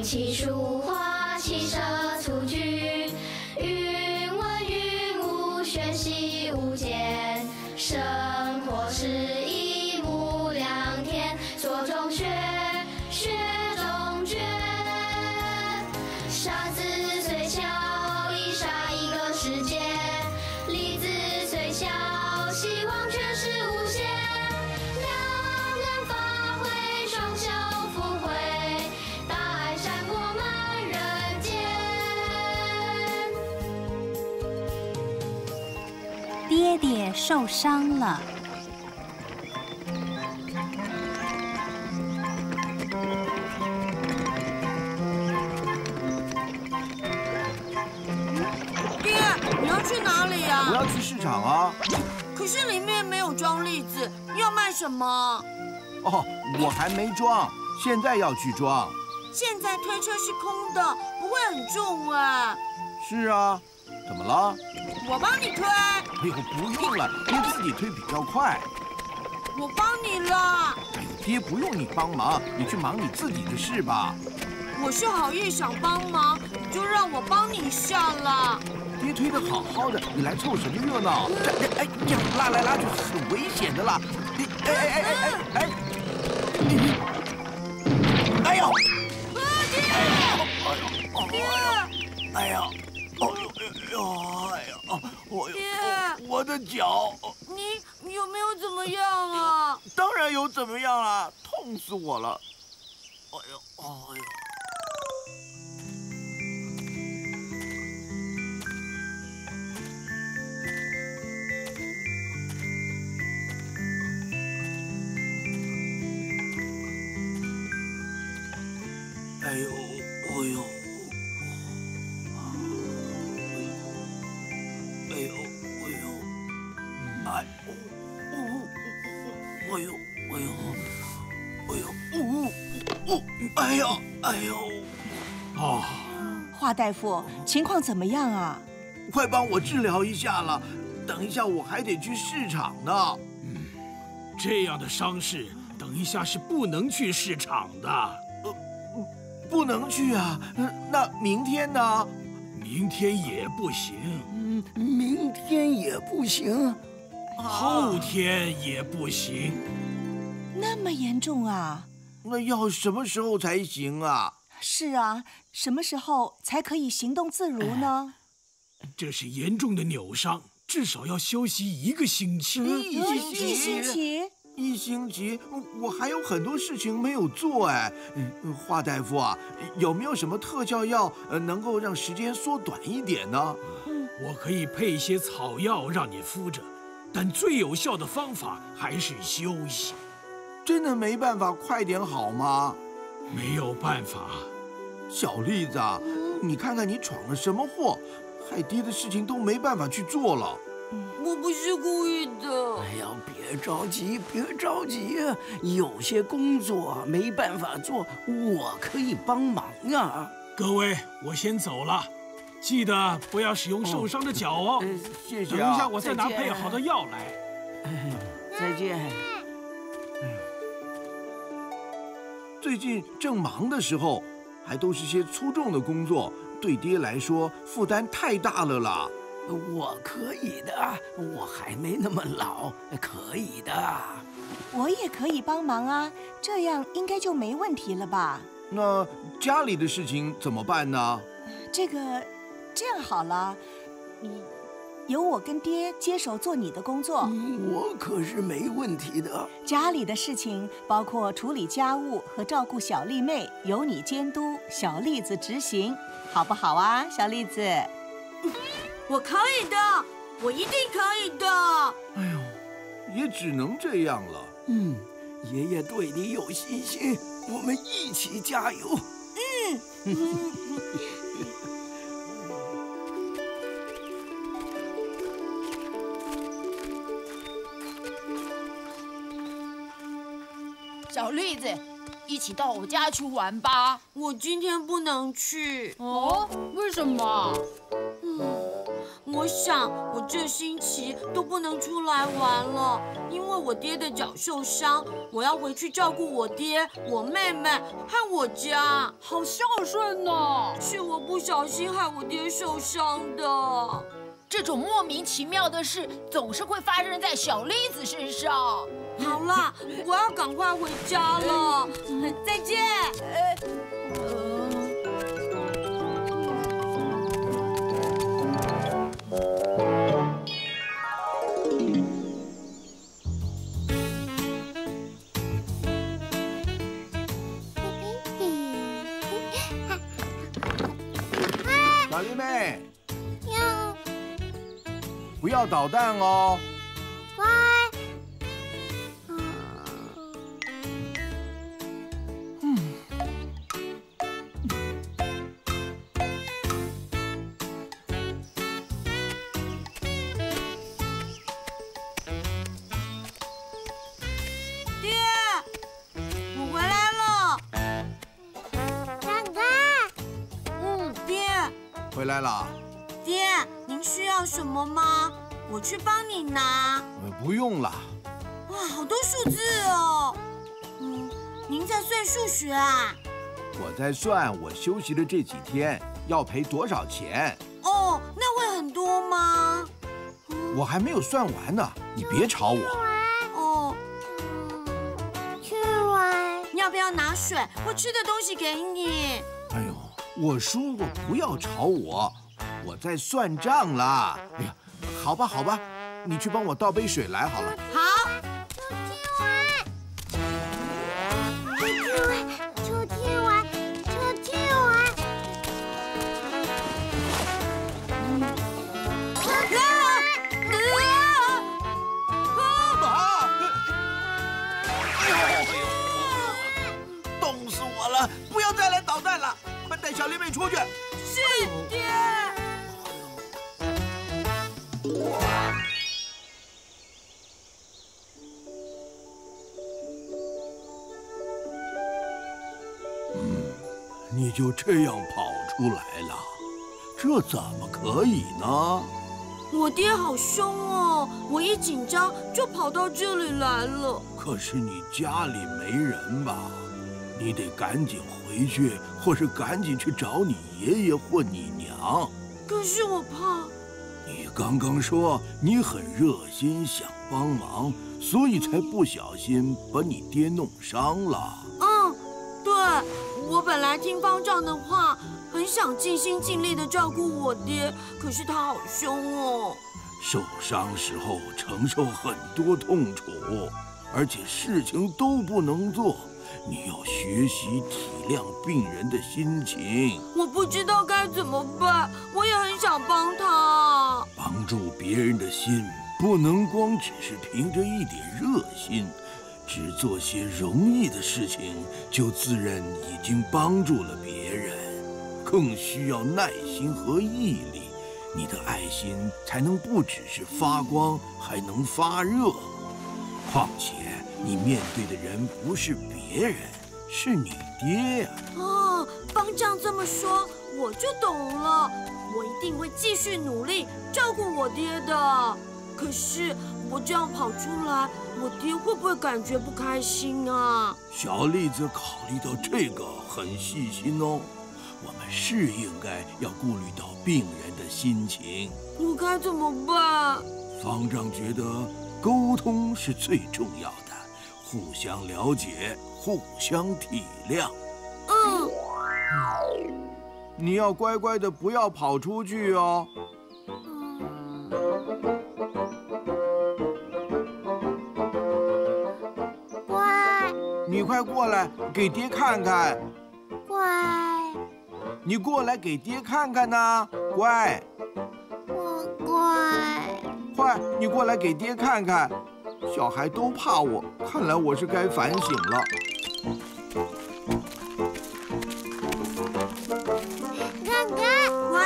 其书画，其声粗句，云文云武，玄习无间。生活是一目两天，做中学，学中诀。沙子虽小，已杀一个世界；粒子虽小，希望却是无限。两人发挥，双手附会，大爱闪过满人间。 爹爹受伤了。 爹，你要去哪里呀？ 我要去市场啊。 可是里面没有装栗子，你要卖什么？ 哦，我还没装，现在要去装。 现在推车是空的，不会很重啊。 是啊，怎么了？ 我帮你推。 哎呦，不用了，爹自己推比较快。 我帮你了。 哎呦，爹不用你帮忙，你去忙你自己的事吧。 我是好意想帮忙，你就让我帮你一下了。 爹推得好好的，你来凑什么热闹？哎，这样拉来拉去是很危险的啦！哎！哎呦！ 爹！爹！ 哎呀！我的脚！ 你有没有怎么样啊？ 当然有怎么样啊，痛死我了！哎呦！ 哦，华大夫，情况怎么样啊？ 快帮我治疗一下了，等一下我还得去市场呢。 这样的伤势，等一下是不能去市场的。 不能去啊？那明天呢？ 明天也不行。 明天也不行。 后天也不行。 那么严重啊？ 那要什么时候才行啊？ 是啊，什么时候才可以行动自如呢？ 这是严重的扭伤，至少要休息1个星期。 一星期，我还有很多事情没有做哎。华大夫啊，有没有什么特效药能够让时间缩短一点呢？ 我可以配一些草药让你敷着，但最有效的方法还是休息。 真的没办法快点好吗？ 没有办法。 小栗子啊，你看看你闯了什么祸，害爹的事情都没办法去做了。 我不是故意的。 哎呀，别着急，有些工作没办法做，我可以帮忙啊。 各位，我先走了，记得不要使用受伤的脚哦。 谢谢啊。 等一下我再拿配好的药来。 再见。 最近正忙的时候，还都是些粗重的工作，对爹来说负担太大了啦。 我可以的，我还没那么老，可以的。 我也可以帮忙啊，这样应该就没问题了吧？ 那家里的事情怎么办呢？ 这样好了，由我跟爹接手做你的工作。 我可是没问题的。 家里的事情包括处理家务和照顾小丽妹，由你监督，小栗子执行，好不好啊，小栗子？ 我可以的，我一定可以的。 哎呦，也只能这样了。 爷爷对你有信心，我们一起加油。 小栗子，一起到我家去玩吧。 我今天不能去。 哦，为什么？ 我想我这星期都不能出来玩了，因为我爹的脚受伤，我要回去照顾我爹、我妹妹和我家。 好孝顺哦！ 是我不小心害我爹受伤的。 这种莫名其妙的事总是会发生在小栗子身上。 好了，我要赶快回家了，再见。 小丽妹，不要捣蛋哦。 乖。 爹，我回来了。 哥哥， 爹。 回来了。 爹，您需要什么吗？我去帮你拿。 不用了。 哇，好多数字哦。您在算数学啊？ 我在算我休息的这几天要赔多少钱。 哦，那会很多吗？ 我还没有算完呢，你别吵我。 哦， 去玩。 你要不要拿水或吃的东西给你？ 哎呦，我说过不要吵我，我在算账啦。哎呀，好吧好吧，你去帮我倒杯水来好了。 好。 出去玩。 冻死我了！不要再来捣蛋了，快带小丽妹出去。 是爹。 你就这样跑出来了，这怎么可以呢？ 我爹好凶哦，我一紧张就跑到这里来了。 可是你家里没人吧？你得赶紧回去，或是赶紧去找你爷爷或你娘。 可是我怕。 你刚刚说你很热心，想帮忙，所以才不小心把你爹弄伤了。 对，我本来听方丈的话，很想尽心尽力的照顾我爹，可是他好凶哦。 受伤时候承受很多痛楚，而且事情都不能做。你要学习体谅病人的心情。 我不知道该怎么办，我也很想帮他。 帮助别人的心，不能光只是凭着一点热心，只做些容易的事情，就自认已经帮助了别人。更需要耐心和毅力，你的爱心才能不只是发光，还能发热。况且你面对的人不是别人，是你爹呀。 方丈这么说，我就懂了。我一定会继续努力照顾我爹的。可是我这样跑出来，我爹会不会感觉不开心啊？ 小栗子考虑到这个很细心哦。我们是应该要顾虑到病人的心情。 我该怎么办？ 方丈觉得沟通是最重要的，互相了解，互相体谅。你要乖乖的，不要跑出去哦。 乖。 你快过来，给爹看看。 乖。 你过来给爹看看呐，乖。 我乖。 快，你过来给爹看看。小孩都怕我，看来我是该反省了。 哥哥， 乖。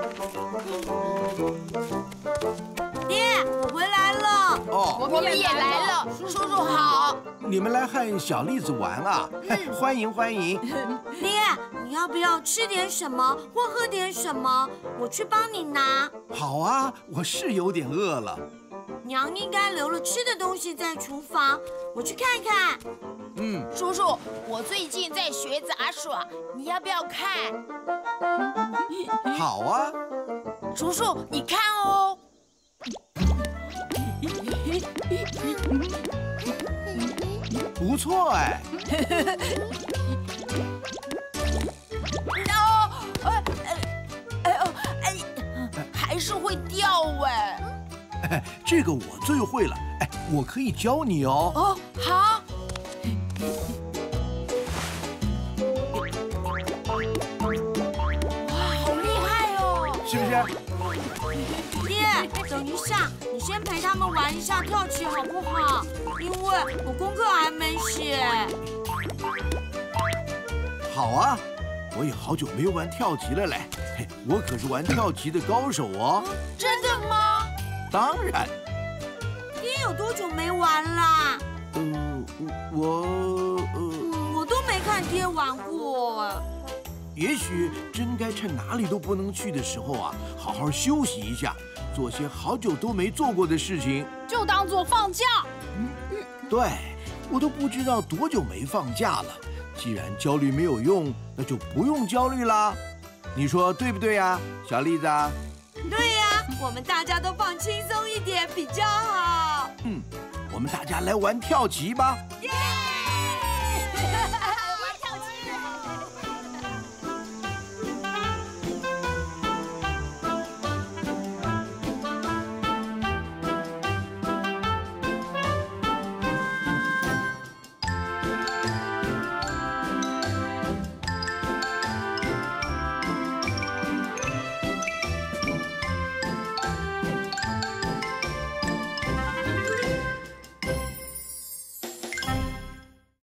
爹，我回来了。 我们也来了，叔叔好。 你们来和小栗子玩啊？欢迎欢迎。 爹，你要不要吃点什么或喝点什么？我去帮你拿。 好啊，我是有点饿了。 娘应该留了吃的东西在厨房，我去看看。 叔叔，我最近在学杂耍，你要不要看？ 好啊， 叔叔，你看哦。 不错哎。 还是会掉哎。 这个我最会了，哎，我可以教你哦。 哦，好。哇，好厉害哦！ 是不是？ 爹，等一下，你先陪他们玩一下跳棋好不好？因为我功课还没写。 好啊，我也好久没有玩跳棋了嘞。嘿，我可是玩跳棋的高手哦。 真的吗？ 当然。 爹有多久没玩啦？我都没看爹玩过。 也许真该趁哪里都不能去的时候啊，好好休息一下，做些好久都没做过的事情， 就当做放假。 对，我都不知道多久没放假了。既然焦虑没有用，那就不用焦虑啦。你说对不对呀，小栗子？ 对呀，我们大家都放轻松一点比较好。 我们大家来玩跳棋吧。